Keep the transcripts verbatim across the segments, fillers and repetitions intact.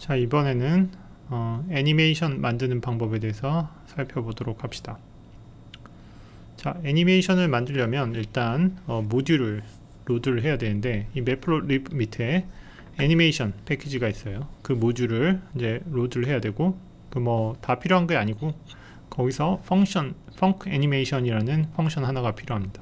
자, 이번에는 어, 애니메이션 만드는 방법에 대해서 살펴보도록 합시다. 자, 애니메이션을 만들려면 일단 어, 모듈을 로드를 해야 되는데, 이 매플로립 밑에 애니메이션 패키지가 있어요. 그 모듈을 이제 로드를 해야 되고, 그 뭐 다 필요한 게 아니고 거기서 펑션 펑크 애니메이션이라는 펑션 하나가 필요합니다.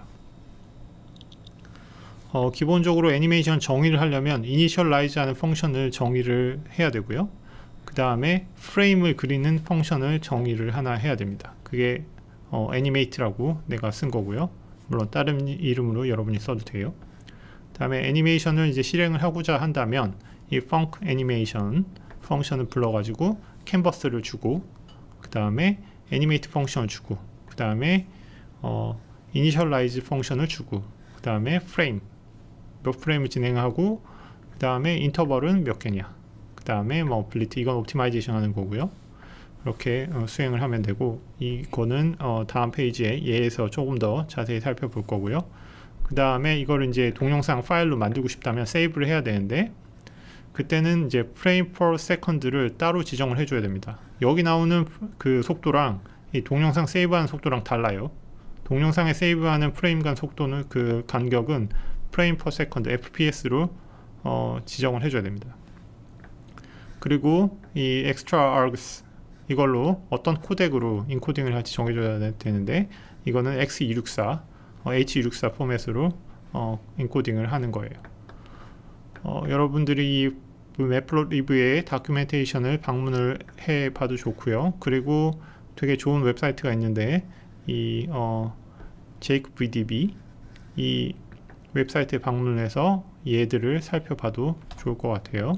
어, 기본적으로 애니메이션 정의를 하려면 이니셜라이즈 하는 펑션을 정의를 해야 되고요. 그 다음에 프레임을 그리는 펑션을 정의를 하나 해야 됩니다. 그게 어, 애니메이트라고 내가 쓴 거고요. 물론 다른 이름으로 여러분이 써도 돼요. 그 다음에 애니메이션을 이제 실행을 하고자 한다면 이 펑크 애니메이션 펑션을 불러가지고 캔버스를 주고, 그 다음에 애니메이트 펑션을 주고, 그 다음에 어, 이니셜라이즈 펑션을 주고, 그 다음에 프레임 몇 프레임을 진행하고, 그 다음에 인터벌은 몇 개냐, 그 다음에 뭐 어빌리티, 이건 옵티마이제이션 하는 거고요. 이렇게 어, 수행을 하면 되고, 이거는 어, 다음 페이지에 예에서 조금 더 자세히 살펴볼 거고요. 그 다음에 이걸 이제 동영상 파일로 만들고 싶다면 세이브를 해야 되는데, 그때는 이제 프레임 per second를 따로 지정을 해줘야 됩니다. 여기 나오는 그 속도랑 이 동영상 세이브하는 속도랑 달라요. 동영상에 세이브하는 프레임 간 속도는, 그 간격은 프레임 per second 에프피에스로 어, 지정을 해줘야 됩니다. 그리고 이 extra args 이걸로 어떤 코덱으로 인코딩을 할지 정해줘야 되는데, 이거는 엑스 이백육십사 어, 에이치 이백육십사 포맷으로 어, 인코딩을 하는 거예요. 어, 여러분들이 이 매플로리브의 다큐멘테이션을 방문을 해 봐도 좋고요. 그리고 되게 좋은 웹사이트가 있는데, 이 어, 제이크브이디비 이 웹사이트에 방문해서 얘들을 살펴봐도 좋을 것 같아요.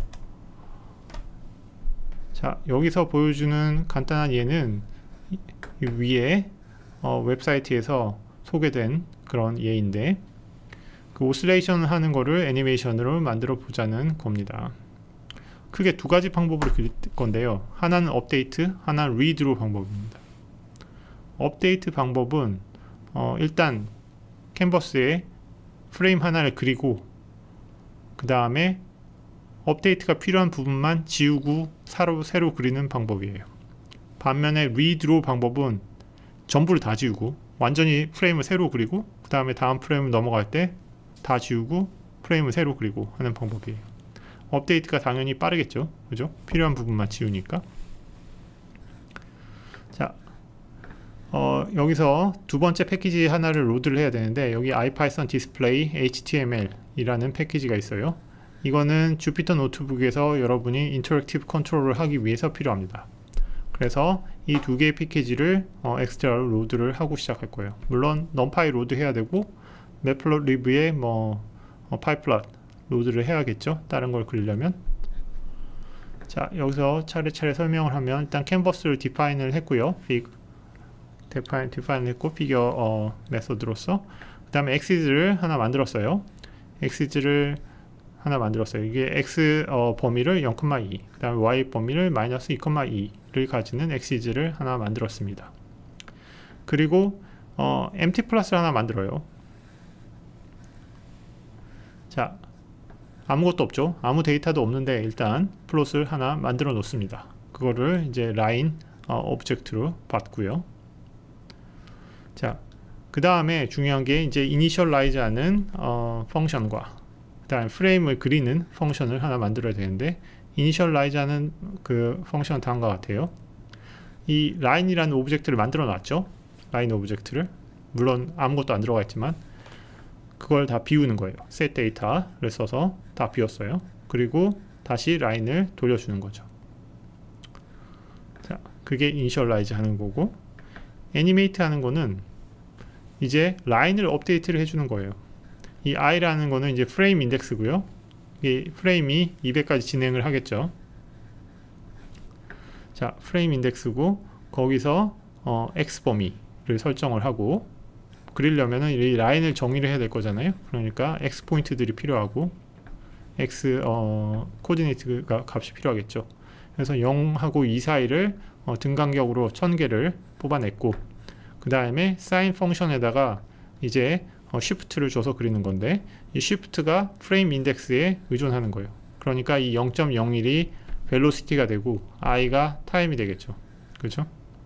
자, 여기서 보여주는 간단한 예는 이 위에 어, 웹사이트에서 소개된 그런 예인데, 그 오실레이션 하는 거를 애니메이션으로 만들어 보자는 겁니다. 크게 두 가지 방법으로 그릴 건데요. 하나는 업데이트, 하나는 리드로 방법입니다. 업데이트 방법은 어, 일단 캔버스에 프레임 하나를 그리고, 그 다음에 업데이트가 필요한 부분만 지우고 새로, 새로 그리는 방법이에요. 반면에 리드로 방법은 전부를 다 지우고 완전히 프레임을 새로 그리고, 그 다음에 다음 프레임을 넘어갈 때 다 지우고 프레임을 새로 그리고 하는 방법이에요. 업데이트가 당연히 빠르겠죠, 그죠? 필요한 부분만 지우니까. 자, 어, 여기서 두 번째 패키지 하나를 로드를 해야 되는데, 여기 아이파이썬 디스플레이 에이치티엠엘 이라는 패키지가 있어요. 이거는 주피터 노트북에서 여러분이 인터랙티브 컨트롤을 하기 위해서 필요합니다. 그래서 이 두 개의 패키지를 어, 엑스트라로 로드를 하고 시작할 거예요. 물론 넘파이 로드 해야 되고, 매플로리브에 뭐 어, 파이플럿 로드를 해야겠죠, 다른 걸 그리려면. 자, 여기서 차례차례 설명을 하면, 일단 캔버스를 디파인을 했고요. fig 디파인, 디파인 했고, 피겨 어, 메소드로서. 그 다음에 엑시즈를 하나 만들었어요. 엑시즈를 하나 만들었어요. 이게 x 어, 범위를 영, 이, 그 다음에 y 범위를 마이너스 이, 이를 가지는 엑시즈를 하나 만들었습니다. 그리고 어, empty 플러스를 하나 만들어요. 자, 아무것도 없죠. 아무 데이터도 없는데 일단 플롯을 하나 만들어 놓습니다. 그거를 이제 라인 어, 오브젝트로 받고요. 자, 그 다음에 중요한 게 이제 이니셜라이즈 하는 어, 펑션과 그 다음에 프레임을 그리는 펑션을 하나 만들어야 되는데, 이니셜라이즈 하는 그 펑션은 다음과 같아요. 이 라인이라는 오브젝트를 만들어 놨죠. 라인 오브젝트를. 물론 아무것도 안 들어가 있지만 그걸 다 비우는 거예요. set data를 써서 다 비웠어요. 그리고 다시 라인을 돌려주는 거죠. 자, 그게 이니셜라이즈 하는 거고, 애니메이트 하는 거는 이제 라인을 업데이트를 해주는 거예요. 이 i라는 거는 이제 프레임 인덱스고요. 이 프레임이 이백까지 진행을 하겠죠. 자, 프레임 인덱스고, 거기서 어, x 범위를 설정을 하고, 그리려면은 이 라인을 정의를 해야 될 거잖아요. 그러니까 x 포인트들이 필요하고, x 어, 코디네이트가 값이 필요하겠죠. 그래서 영하고 이 사이를 어, 등간격으로 천 개를 뽑아냈고, 그 다음에 sin 펑션에다가 이제 어, shift를 줘서 그리는 건데, 이 shift가 프레임 인덱스에 의존하는 거예요. 그러니까 이 영 점 영일이 velocity가 되고 i가 time이 되겠죠. 그렇죠?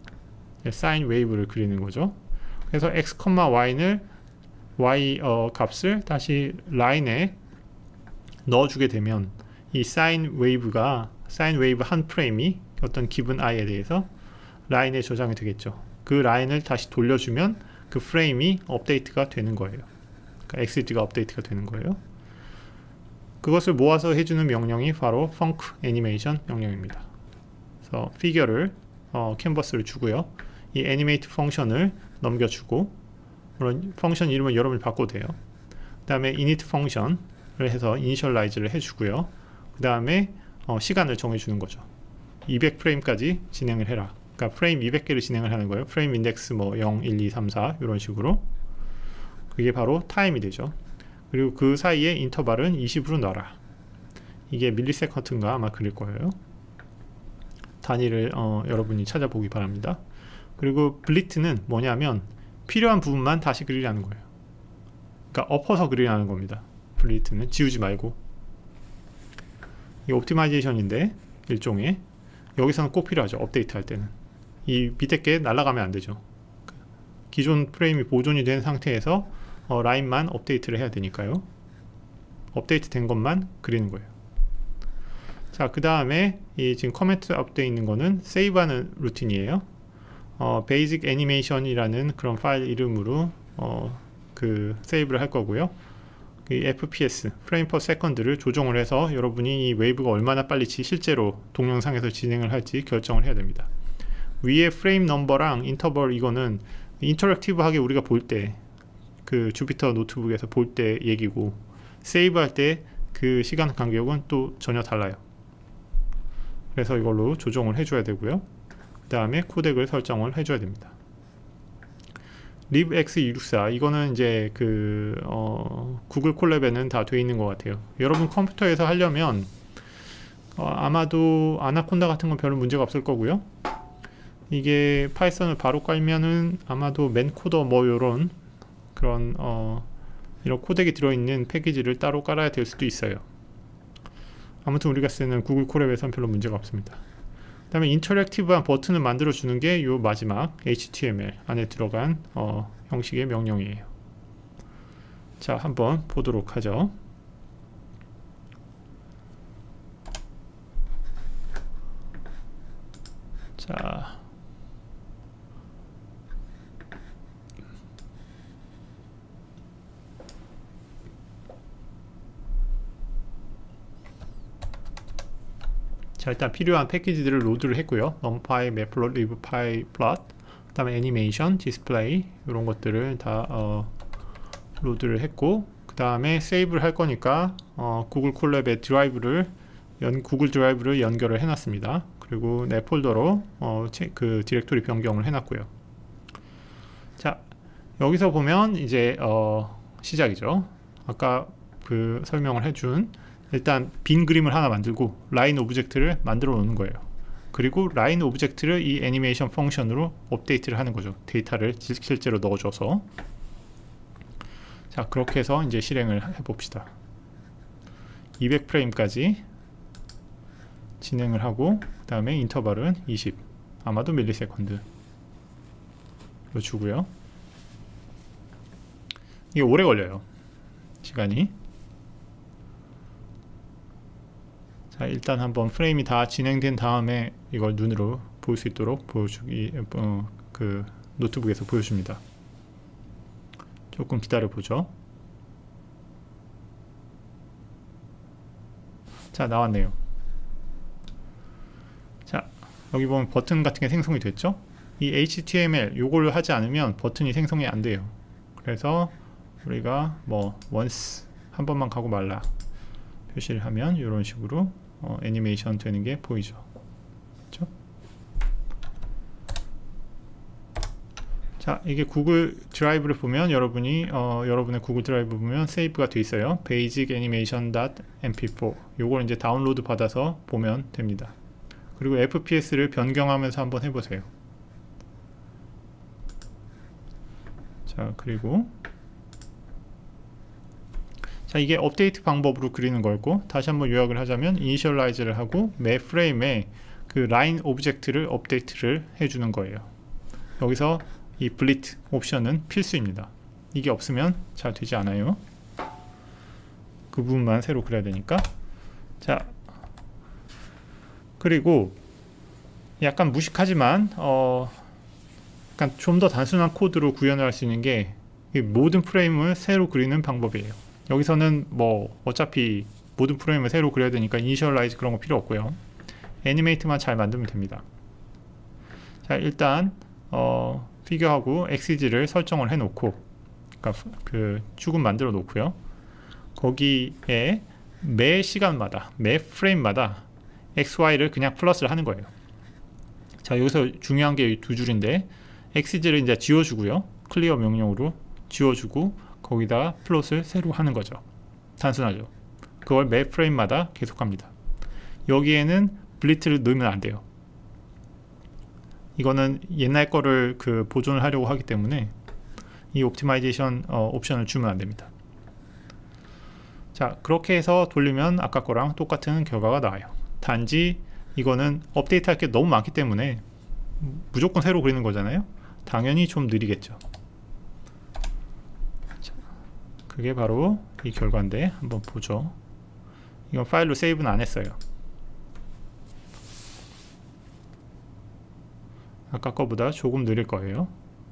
사인 웨이브를 그리는 거죠. 그래서 x, y를 y 어, 값을 다시 라인에 넣어주게 되면 이 사인 웨이브가 사인 웨이브 한 프레임이 어떤 기분 i에 대해서 라인에 저장이 되겠죠. 그 라인을 다시 돌려주면 그 프레임이 업데이트가 되는 거예요. 그러니까 엑스지가 업데이트가 되는 거예요. 그것을 모아서 해주는 명령이 바로 func 애니메이션 명령입니다. 그래서 피겨를 어, 캔버스를 주고요. 이 애니메이트 펑션을 넘겨주고, 물론 펑션 이름을 여러분이 바꿔도 돼요. 그 다음에 init 펑션을 해서 이니셜라이즈를 해주고요. 그 다음에 어, 시간을 정해주는 거죠. 이백 프레임까지 진행을 해라. 그러니까 프레임 이백 개를 진행을 하는 거예요. 프레임 인덱스 뭐 영, 일, 이, 삼, 사 이런 식으로. 그게 바로 타임이 되죠. 그리고 그 사이에 인터벌은 이십으로 놔라. 이게 밀리세컨드인가 아마 그럴 거예요. 단위를 어, 여러분이 찾아보기 바랍니다. 그리고 블리트는 뭐냐면 필요한 부분만 다시 그리라는 거예요. 그러니까 엎어서 그리라는 겁니다. 블리트는 지우지 말고. 이게 옵티마이제이션인데 일종의 여기서는 꼭 필요하죠. 업데이트 할 때는 이 밑에 게 날아가면 안 되죠. 기존 프레임이 보존이 된 상태에서 어, 라인만 업데이트를 해야 되니까요. 업데이트 된 것만 그리는 거예요. 자, 그 다음에 이 지금 커멘트 업되어 있는 거는 세이브하는 루틴이에요. 어, 베이직 애니메이션이라는 그런 파일 이름으로 어, 그 세이브를 할 거고요. 이 에프피에스 프레임 퍼 세컨드를 조정을 해서 여러분이 이 웨이브가 얼마나 빨리 실제로 동영상에서 진행을 할지 결정을 해야 됩니다. 위에 프레임 넘버랑 인터벌 이거는 인터랙티브하게 우리가 볼 때 그 주피터 노트북에서 볼 때 얘기고, 세이브 할 때 그 시간 간격은 또 전혀 달라요. 그래서 이걸로 조정을 해줘야 되고요. 그 다음에 코덱을 설정을 해줘야 됩니다. libx 이백육십사 이거는 이제 그 어, 구글 콜랩에는 다 되어 있는 것 같아요. 여러분 컴퓨터에서 하려면 어, 아마도 아나콘다 같은 건 별로 문제가 없을 거고요. 이게 파이썬을 바로 깔면은 아마도 맨코더 뭐 요런 그런 어, 이런 코덱이 들어있는 패키지를 따로 깔아야 될 수도 있어요. 아무튼 우리가 쓰는 구글 콜앱에서는 별로 문제가 없습니다. 그 다음에 인터랙티브한 버튼을 만들어 주는 게 요 마지막 에이치티엠엘 안에 들어간 어, 형식의 명령이에요. 자, 한번 보도록 하죠. 자, 자, 일단 필요한 패키지들을 로드를 했고요. numpy, matplotlib, libpyplot, 그 다음에 애니메이션, 디스플레이 이런 것들을 다 어, 로드를 했고, 그 다음에 세이브를 할 거니까 어, 구글 콜랩의 드라이브를 연, 구글 드라이브를 연결을 해놨습니다. 그리고 내 폴더로 어, 체, 그 디렉토리 변경을 해놨고요. 자, 여기서 보면 이제 어, 시작이죠. 아까 그 설명을 해준 일단 빈 그림을 하나 만들고 라인 오브젝트를 만들어 놓는 거예요. 그리고 라인 오브젝트를 이 애니메이션 펑션으로 업데이트를 하는 거죠. 데이터를 실제로 넣어줘서. 자, 그렇게 해서 이제 실행을 해봅시다. 이백 프레임까지 진행을 하고, 그 다음에 인터벌은 이십, 아마도 밀리세컨드 로 주고요. 이게 오래 걸려요, 시간이. 자, 일단 한번 프레임이 다 진행된 다음에 이걸 눈으로 볼 수 있도록 보여주기 어, 그 노트북에서 보여줍니다. 조금 기다려 보죠. 자, 나왔네요. 자, 여기 보면 버튼 같은 게 생성이 됐죠. 이 에이치티엠엘 요걸 하지 않으면 버튼이 생성이 안 돼요. 그래서 우리가 뭐 once 한 번만 가고 말라 표시를 하면 이런 식으로 어, 애니메이션 되는 게 보이죠. 그렇죠? 자, 이게 구글 드라이브를 보면 여러분이 어, 여러분의 구글 드라이브 보면 세이브가 돼 있어요. basicAnimation.엠피4 요걸 이제 다운로드 받아서 보면 됩니다. 그리고 에프피에스를 변경하면서 한번 해보세요. 자, 그리고 자, 이게 업데이트 방법으로 그리는 거였고, 다시 한번 요약을 하자면 이니셜라이즈를 하고 매 프레임에 그 라인 오브젝트를 업데이트를 해주는 거예요. 여기서 이 블리트 옵션은 필수입니다. 이게 없으면 잘 되지 않아요. 그 부분만 새로 그려야 되니까. 자, 그리고 약간 무식하지만 어, 약간 좀 더 단순한 코드로 구현을 할 수 있는 게 모든 프레임을 새로 그리는 방법이에요. 여기서는 뭐 어차피 모든 프레임을 새로 그려야 되니까 이니셜라이즈 그런 거 필요 없고요. 애니메이트만 잘 만들면 됩니다. 자, 일단 어, 피규어하고 엑시즈를 설정을 해 놓고, 그러니까 그 축은 만들어 놓고요. 거기에 매 시간마다, 매 프레임마다 엑스 와이를 그냥 플러스를 하는 거예요. 자, 여기서 중요한 게 두 줄인데, 엑시즈를 이제 지워주고요. 클리어 명령으로 지워주고 거기다가 플롯을 새로 하는 거죠. 단순하죠. 그걸 매 프레임마다 계속합니다. 여기에는 블리트를 넣으면 안 돼요. 이거는 옛날 거를 그 보존을 하려고 하기 때문에 이 옵티마이제이션 어, 옵션을 주면 안 됩니다. 자, 그렇게 해서 돌리면 아까 거랑 똑같은 결과가 나와요. 단지 이거는 업데이트 할 게 너무 많기 때문에 무조건 새로 그리는 거잖아요. 당연히 좀 느리겠죠. 자, 그게 바로 이 결과인데 한번 보죠. 이건 파일로 세이브는 안 했어요. 아까 거보다 조금 느릴 거예요.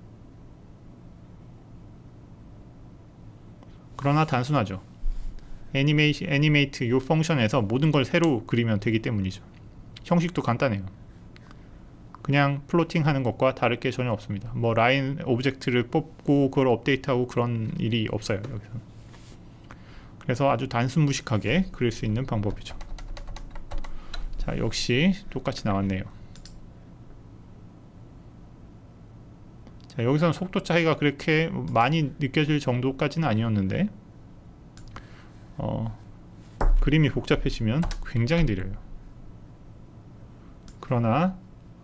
그러나 단순하죠. 애니메이시, 애니메이트 이 펑션에서 모든 걸 새로 그리면 되기 때문이죠. 형식도 간단해요. 그냥 플로팅 하는 것과 다를 게 전혀 없습니다. 뭐 라인 오브젝트를 뽑고 그걸 업데이트하고 그런 일이 없어요. 여기서. 그래서 아주 단순 무식하게 그릴 수 있는 방법이죠. 자, 역시 똑같이 나왔네요. 자, 여기서는 속도 차이가 그렇게 많이 느껴질 정도까지는 아니었는데 어, 그림이 복잡해지면 굉장히 느려요. 그러나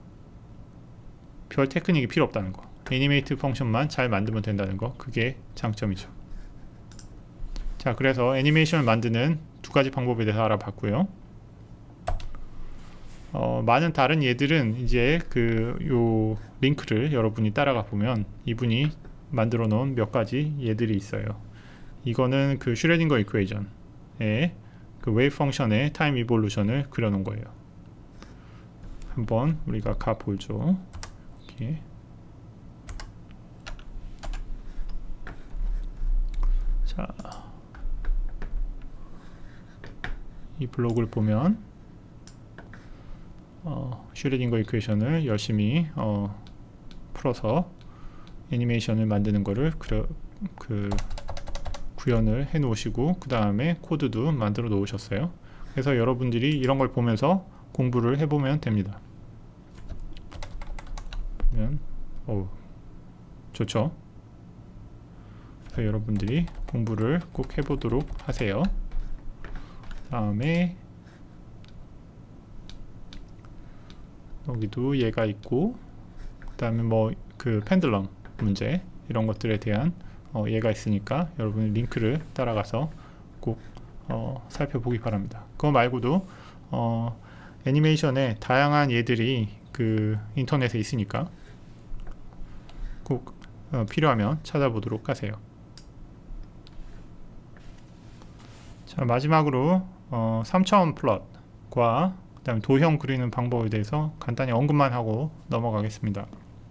별 테크닉이 필요 없다는 거, 애니메이트 펑션만 잘 만들면 된다는 거, 그게 장점이죠. 자, 그래서 애니메이션을 만드는 두 가지 방법에 대해서 알아봤고요. 어, 많은 다른 얘들은 이제 그 요 링크를 여러분이 따라가 보면 이분이 만들어 놓은 몇 가지 얘들이 있어요. 이거는 그 슈레딩거 이퀘이션의 그 웨이브 펑션의 타임 이볼루션을 그려 놓은 거예요. 한번 우리가 가보죠. 이렇게. 자, 이 블로그를 보면 어, 슈레딩거 이퀘이션을 열심히 어, 풀어서 애니메이션을 만드는 거를 그려, 그 구현을 해 놓으시고 그 다음에 코드도 만들어 놓으셨어요. 그래서 여러분들이 이런 걸 보면서 공부를 해보면 됩니다. 보면 오, 좋죠. 그래서 여러분들이 공부를 꼭 해보도록 하세요. 다음에 여기도 얘가 있고, 그 다음에 뭐 그 펜들럼 문제 이런 것들에 대한 어, 얘가 있으니까 여러분이 링크를 따라가서 꼭 어, 살펴보기 바랍니다. 그거 말고도 어, 애니메이션에 다양한 얘들이 그 인터넷에 있으니까 꼭 어, 필요하면 찾아보도록 하세요. 자, 마지막으로 어, 삼 차원 플롯과 그 다음에 도형 그리는 방법에 대해서 간단히 언급만 하고 넘어가겠습니다.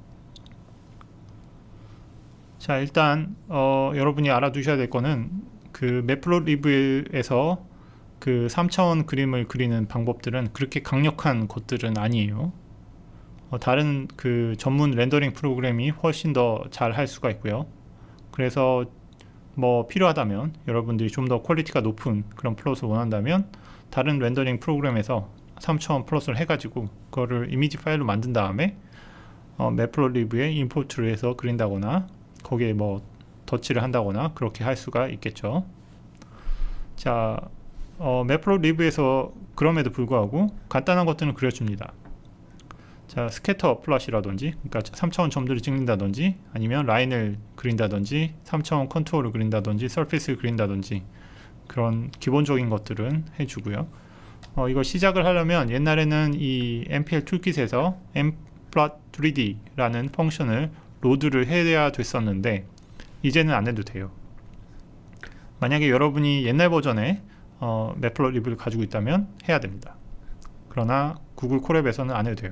자, 일단 어, 여러분이 알아두셔야 될 거는 그 매플로리브에서 그 삼 차원 그림을 그리는 방법들은 그렇게 강력한 것들은 아니에요. 어, 다른 그 전문 렌더링 프로그램이 훨씬 더 잘 할 수가 있고요. 그래서 뭐 필요하다면 여러분들이 좀 더 퀄리티가 높은 그런 플롯을 원한다면 다른 렌더링 프로그램에서 삼 차원 플롯을 해가지고 그거를 이미지 파일로 만든 다음에 어, 매플로리브에 임포트를 해서 그린다거나 거기에 뭐 덧칠을 한다거나 그렇게 할 수가 있겠죠. 자, 어, 매플로리브에서 그럼에도 불구하고 간단한 것들은 그려줍니다. 자, 스캐터 플롯이라든지, 그러니까 삼 차원 점들을 찍는다든지, 아니면 라인을 그린다든지, 삼 차원 컨투어를 그린다든지, 서페이스를 그린다든지, 그런 기본적인 것들은 해주고요. 어, 이거 시작을 하려면 옛날에는 이 엠피엘 툴킷에서 엠플롯 쓰리디라는 펑션을 로드를 해야 됐었는데 이제는 안 해도 돼요. 만약에 여러분이 옛날 버전의 어, 매플로리브를 가지고 있다면 해야 됩니다. 그러나 구글 콜앱에서는 안 해도 돼요.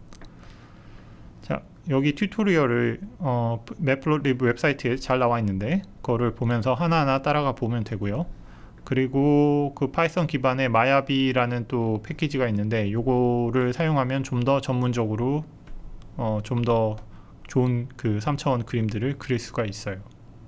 자, 여기 튜토리얼을 어, 매플로리브 웹사이트에 잘 나와 있는데 그거를 보면서 하나하나 따라가 보면 되고요. 그리고 그 파이썬 기반의 마야비라는 또 패키지가 있는데 요거를 사용하면 좀 더 전문적으로 어, 좀 더 좋은 그 삼 차원 그림들을 그릴 수가 있어요.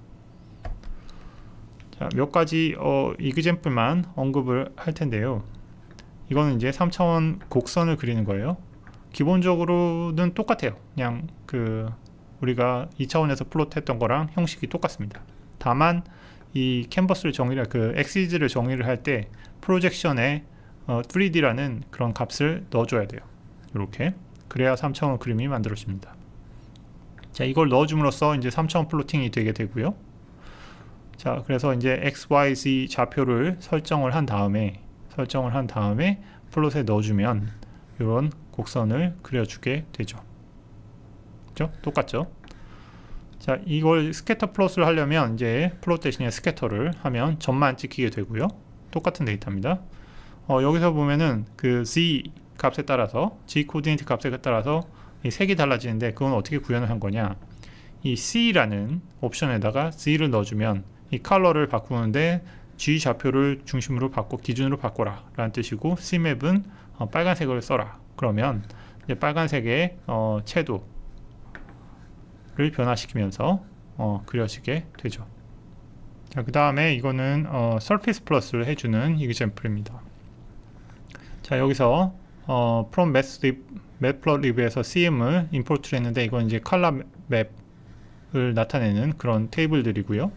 자, 몇 가지 어, 이그젬플만 언급을 할 텐데요. 이거는 이제 삼 차원 곡선을 그리는 거예요. 기본적으로는 똑같아요. 그냥 그 우리가 이 차원에서 플롯 했던 거랑 형식이 똑같습니다. 다만 이 캔버스를 정의를 그 엑시즈를 정의를 할 때 프로젝션에 어, 쓰리디라는 그런 값을 넣어줘야 돼요. 이렇게 그래야 삼 차원 그림이 만들어집니다. 자, 이걸 넣어줌으로써 이제 삼 차원 플로팅이 되게 되고요. 자, 그래서 이제 x, y, z 좌표를 설정을 한 다음에 설정을 한 다음에 플롯에 넣어주면 이런 곡선을 그려주게 되죠. 그죠? 똑같죠? 자, 이걸 스캐터 플롯을 하려면 이제 플롯 대신에 스캐터를 하면 점만 찍히게 되고요. 똑같은 데이터입니다. 어, 여기서 보면은 그 z 값에 따라서 g 코디네이트 값에 따라서 이 색이 달라지는데 그건 어떻게 구현을 한 거냐? 이 c라는 옵션에다가 z를 넣어주면 이 컬러를 바꾸는데 g 좌표를 중심으로 바꿔 기준으로 바꿔라 라는 뜻이고 c맵은 어, 빨간색을 써라. 그러면 이제 빨간색의 어, 채도를 변화시키면서 어, 그려지게 되죠. 자, 그 다음에 이거는 어, Surface Plus를 해주는 이그젬플입니다. 자, 여기서 어, from Matplotlib에서 씨엠을 임포트를 했는데 이건 이제 컬러 맵을 나타내는 그런 테이블들이고요.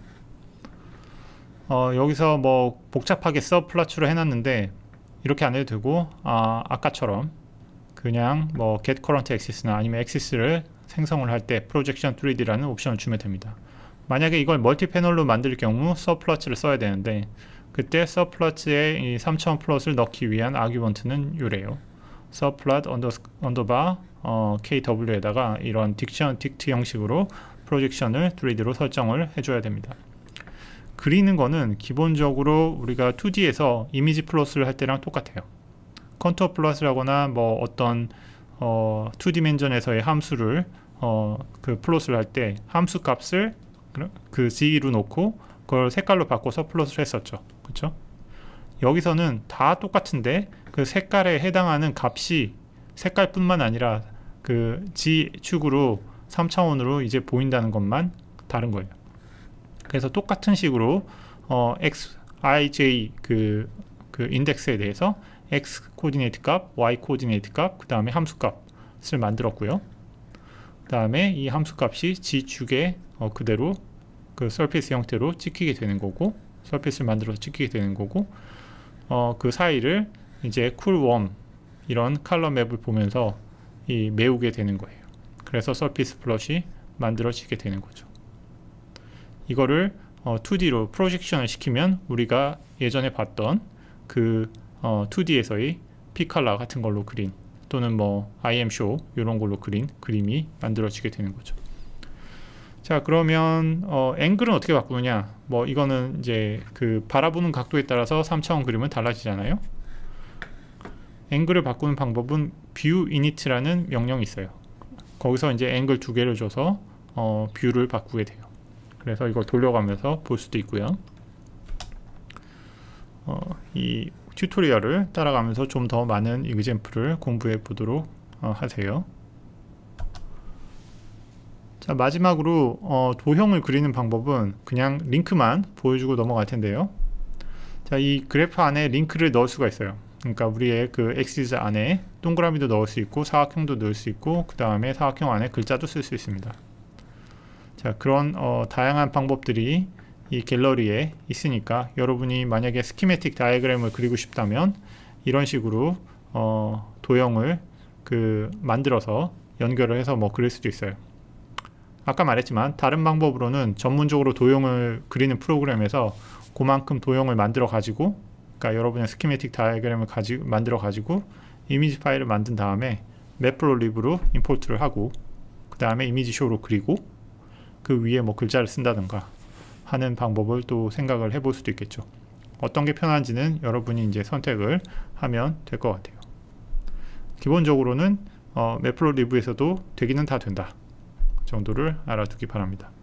어, 여기서 뭐 복잡하게 서플러츠로 해놨는데 이렇게 안 해도 되고 아, 아까처럼 그냥 뭐 get current axis나 아니면 axis를 생성을 할 때 projection 쓰리디라는 옵션을 주면 됩니다. 만약에 이걸 멀티 패널로 만들 경우 서플러츠를 써야 되는데 그때 서플러츠에 이 삼 차원 플롯을 넣기 위한 아규먼트는 요래요. 서플럿 언더바 어, 케이더블유에다가 이런 딕션 딕트 형식으로 프로젝션을 쓰리디로 설정을 해줘야 됩니다. 그리는 거는 기본적으로 우리가 투디에서 이미지 플롯을 할 때랑 똑같아요. 컨투어 플롯을 하거나 뭐 어떤 어, 투 디멘전에서의 함수를 어, 그 플롯을 할 때 함수 값을 그 G로 놓고 그걸 색깔로 바꿔서 플롯을 했었죠. 그렇죠? 여기서는 다 똑같은데 그 색깔에 해당하는 값이 색깔뿐만 아니라 그 G축으로 삼 차원으로 이제 보인다는 것만 다른 거예요. 그래서 똑같은 식으로 어, x, i, j 그, 그 인덱스에 대해서 x 코디네이트 값, y 코디네이트 값, 그 다음에 함수 값을 만들었고요. 그 다음에 이 함수 값이 G축에 어, 그대로 그 서피스 형태로 찍히게 되는 거고, 서피스를 만들어서 찍히게 되는 거고, 어, 그 사이를 이제 쿨, 웜 이런 컬러 맵을 보면서 이 메우게 되는 거예요. 그래서 서피스 플롯이 만들어지게 되는 거죠. 이거를 어, 투디로 프로젝션을 시키면 우리가 예전에 봤던 그 어, 투디에서의 피컬러 같은 걸로 그린 또는 뭐 아이엠쇼 이런 걸로 그린 그림이 만들어지게 되는 거죠. 자, 그러면 어, 앵글은 어떻게 바꾸느냐? 뭐 이거는 이제 그 바라보는 각도에 따라서 삼 차원 그림은 달라지잖아요. 앵글을 바꾸는 방법은 view init라는 명령이 있어요. 거기서 이제 앵글 두 개를 줘서 어, 뷰를 바꾸게 돼요. 그래서 이걸 돌려가면서 볼 수도 있고요. 어, 이 튜토리얼을 따라가면서 좀 더 많은 이그젬플을 공부해 보도록 어, 하세요. 자, 마지막으로 어, 도형을 그리는 방법은 그냥 링크만 보여주고 넘어갈 텐데요. 자, 이 그래프 안에 링크를 넣을 수가 있어요. 그러니까 우리의 그 엑시스 안에 동그라미도 넣을 수 있고 사각형도 넣을 수 있고 그 다음에 사각형 안에 글자도 쓸 수 있습니다. 자, 그런 어, 다양한 방법들이 이 갤러리에 있으니까 여러분이 만약에 스키매틱 다이어그램을 그리고 싶다면 이런 식으로 어, 도형을 그 만들어서 연결을 해서 뭐 그릴 수도 있어요. 아까 말했지만 다른 방법으로는 전문적으로 도형을 그리는 프로그램에서 그만큼 도형을 만들어 가지고, 그러니까 여러분의 스키매틱 다이어그램을 가지, 만들어 가지고 이미지 파일을 만든 다음에 매플로립으로 임포트를 하고, 그 다음에 이미지 쇼로 그리고 그 위에 뭐 글자를 쓴다든가 하는 방법을 또 생각을 해볼 수도 있겠죠. 어떤 게 편한지는 여러분이 이제 선택을 하면 될 것 같아요. 기본적으로는 어, 매플로리브에서도 되기는 다 된다 정도를 알아두기 바랍니다.